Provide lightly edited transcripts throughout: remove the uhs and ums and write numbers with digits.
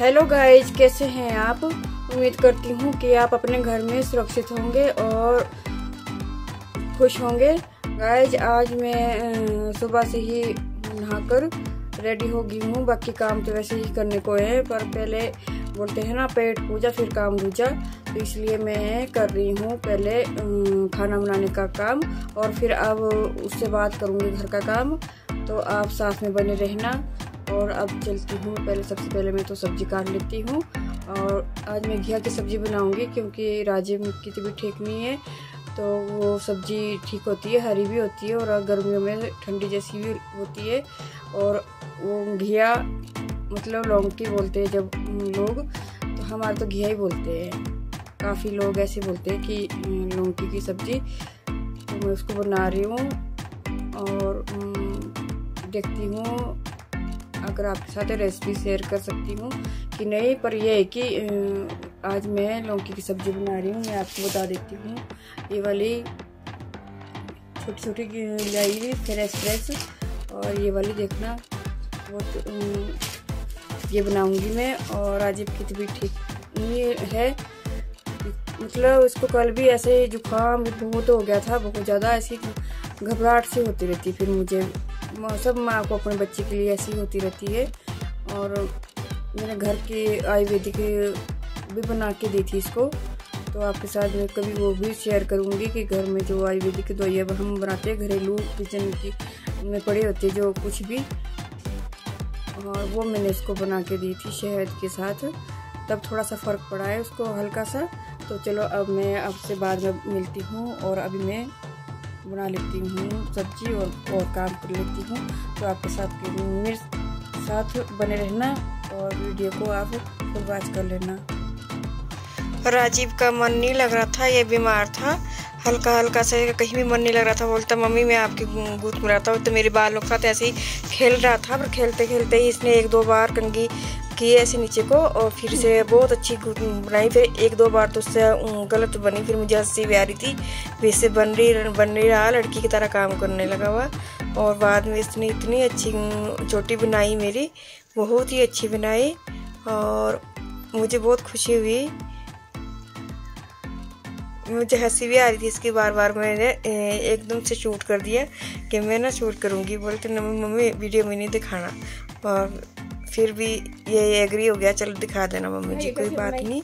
Hello guys, कैसे हैं आप। उम्मीद करती हूँ कि आप अपने घर में सुरक्षित होंगे और खुश होंगे। गाइज, आज मैं सुबह से ही नहाकर रेडी हो गई हूँ। बाकी काम तो वैसे ही करने को है, पर पहले बोलते हैं ना, पेट पूजा फिर काम दूजा, तो इसलिए मैं कर रही हूँ पहले खाना बनाने का काम और फिर अब उससे बात करूँगी घर का काम। तो आप साथ में बने रहना। और अब चलती हूँ, सबसे पहले मैं तो सब्जी काट लेती हूँ। और आज मैं घिया की सब्जी बनाऊँगी क्योंकि राजीव की तबीयत ठीक नहीं है, तो वो सब्जी ठीक होती है, हरी भी होती है और गर्मियों में ठंडी जैसी भी होती है। और वो घिया मतलब लौंगी बोलते हैं जब लोग, तो हमारे तो घिया ही बोलते हैं। काफ़ी लोग ऐसे बोलते हैं कि लौंगी की सब्ज़ी, तो मैं उसको बना रही हूँ और देखती हूँ अगर आपके साथ रेसिपी शेयर कर सकती हूँ कि नहीं। पर यह है कि आज मैं लौकी की सब्ज़ी बना रही हूँ। मैं आपको बता देती हूँ, ये वाली छोटी छोटी लाई हुई फ्रेश, और ये वाली देखना वो ये बनाऊंगी मैं। और राजीव की तबीयत ठीक नहीं है, मतलब उसको कल भी ऐसे जुकाम बहुत हो गया था, बहुत ज़्यादा ऐसी घबराहट सी होती रहती। फिर मुझे सब माँ को अपने बच्चे के लिए ऐसी होती रहती है। और मैंने घर की आयुर्वेदिक भी बना के दी थी इसको, तो आपके साथ मैं कभी वो भी शेयर करूँगी कि घर में जो आयुर्वेदिक दवाइयाँ हम बनाते हैं, घरेलू किचन की में पड़ी होती है जो कुछ भी, और वो मैंने इसको बना के दी थी शहद के साथ। तब थोड़ा सा फ़र्क पड़ा है उसको, हल्का सा। तो चलो अब मैं आपसे बाद में मिलती हूँ और अभी मैं बना लेती हूँ सब्जी और काम कर लेती हूँ। तो आपके साथ मेरे साथ बने रहना और वीडियो को आप फुल वॉच कर लेना। राजीव का मन नहीं लग रहा था, ये बीमार था, हल्का हल्का से कहीं भी मन नहीं लग रहा था। बोलता मम्मी मैं आपकी गोद में रहता हूँ। तो मेरे बालों के साथ ऐसे ही खेल रहा था, पर खेलते खेलते ही इसने 1-2 बार कंघी की ऐसे नीचे को, और फिर से बहुत अच्छी बनाई। फिर 1-2 बार तो उससे गलत बनी, फिर मुझे हंसी भी आ रही थी, वैसे बन रही रहा, लड़की की तरह काम करने लगा हुआ। और बाद में इसने इतनी अच्छी चोटी बनाई, मेरी बहुत ही अच्छी बनाई और मुझे बहुत खुशी हुई। मुझे हंसी भी आ रही थी इसकी, बार बार मैंने एकदम से शूट कर दिया कि मैं ना शूट करूँगी। बोलते मम्मी वीडियो में नहीं दिखाना, और फिर भी ये एग्री हो गया, चलो दिखा देना मम्मी जी, कोई बात नहीं।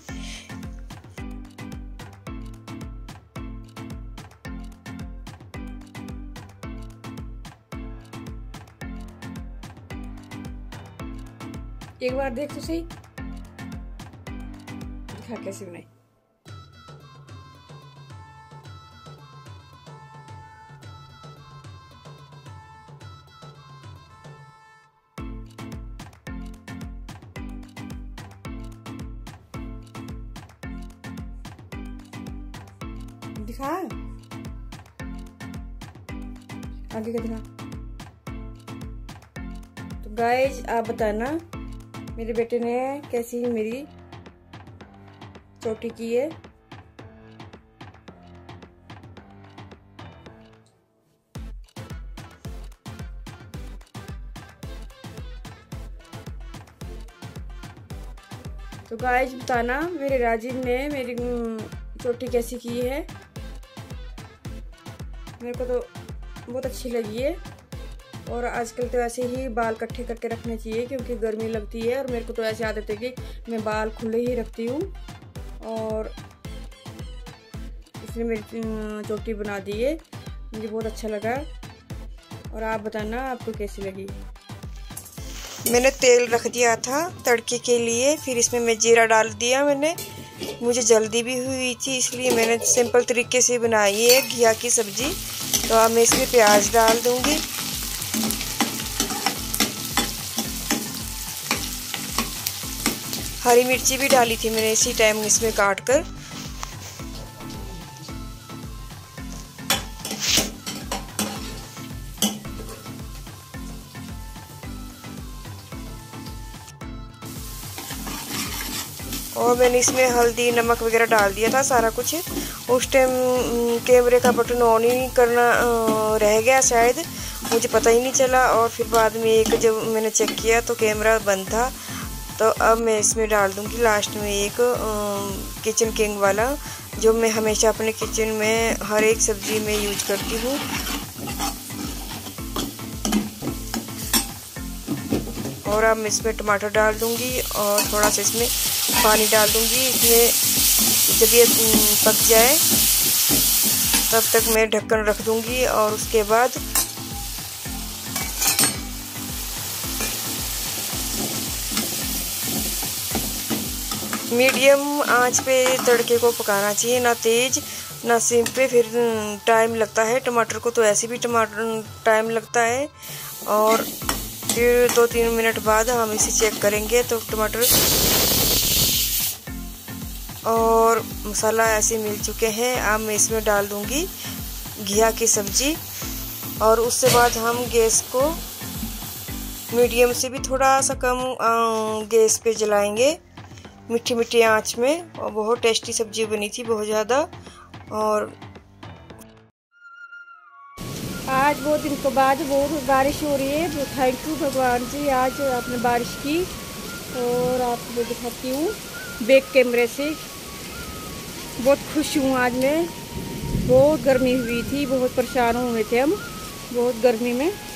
एक बार देख तो सही, दिखा कैसे बनाई। दिखा आगे का दिखा। तो गाइज आप बताना मेरे बेटे ने कैसी मेरी चोटी की है। तो गाइज बताना मेरे राजीव ने मेरी चोटी कैसी की है। मेरे को तो बहुत अच्छी लगी है। और आजकल तो ऐसे ही बाल इकट्ठे करके रखने चाहिए क्योंकि गर्मी लगती है, और मेरे को तो ऐसे आदत है कि मैं बाल खुले ही रखती हूँ। और इसने मेरी चोटी बना दी है, मुझे बहुत अच्छा लगा। और आप बताना आपको कैसी लगी। मैंने तेल रख दिया था तड़के के लिए, फिर इसमें मैं जीरा डाल दिया मैंने। मुझे जल्दी भी हुई थी, इसलिए मैंने सिंपल तरीके से बनाई है घिया की सब्ज़ी। तो अब मैं इसमें प्याज डाल दूंगी, हरी मिर्ची भी डाली थी मैंने इसी टाइम इसमें काट कर। और मैंने इसमें हल्दी नमक वगैरह डाल दिया था सारा कुछ। उस टाइम कैमरे का बटन ऑन ही करना रह गया शायद, मुझे पता ही नहीं चला। और फिर बाद में जब मैंने चेक किया तो कैमरा बंद था। तो अब मैं इसमें डाल दूँगी लास्ट में एक किचन किंग वाला, जो मैं हमेशा अपने किचन में हर एक सब्ज़ी में यूज करती हूँ। और अब मैं इसमें टमाटर डाल दूँगी और थोड़ा सा इसमें पानी डाल दूँगी। इसमें जब ये पक जाए तब तक मैं ढक्कन रख दूँगी और उसके बाद मीडियम आंच पे तड़के को पकाना चाहिए, ना तेज़ ना सिम पे, फिर टाइम लगता है। टमाटर को तो ऐसे भी टमाटर टाइम लगता है। और फिर 2-3 मिनट बाद हम इसे चेक करेंगे तो टमाटर और मसाला ऐसे मिल चुके हैं। अब मैं इसमें डाल दूंगी घिया की सब्ज़ी और उसके बाद हम गैस को मीडियम से भी थोड़ा सा कम गैस पे जलाएंगे, मीठी मीठी आंच में। और बहुत टेस्टी सब्ज़ी बनी थी, बहुत ज़्यादा। और आज बहुत दिन के बाद बहुत बारिश हो रही है, तो थैंक यू भगवान जी, आज आपने बारिश की। और आपको दिखाती हूँ बैक कैमरे से। बहुत खुश हूँ आज मैं। बहुत गर्मी हुई थी, बहुत परेशान हुए थे हम बहुत गर्मी में।